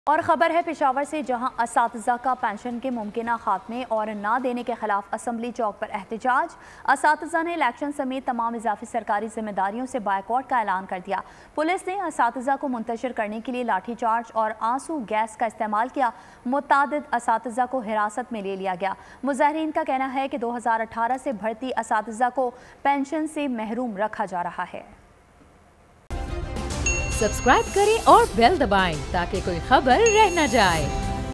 और ख़बर है पेशावर से, जहां असातिज़ा का पेंशन के मुमकिना खात्मे और ना देने के खिलाफ असम्बली चौक पर एहतजाज। असातिज़ा ने इलेक्शन समेत तमाम इजाफी सरकारी जिम्मेदारियों से बायकॉट का ऐलान कर दिया। पुलिस ने असातिज़ा को मुंतशिर करने के लिए लाठीचार्ज और आंसू गैस का इस्तेमाल किया। मुतादिद असातिज़ा को हिरासत में ले लिया गया। मुजाहिरीन का कहना है कि 2018 से भर्ती असातिज़ा को पेंशन से महरूम रखा जा रहा है। सब्सक्राइब करें और बेल दबाएं ताकि कोई खबर रह न जाए।